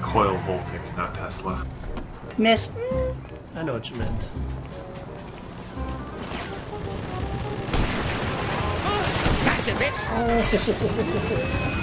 Coil Voltic, not Tesla. Miss. I know what you meant. Gotcha, bitch!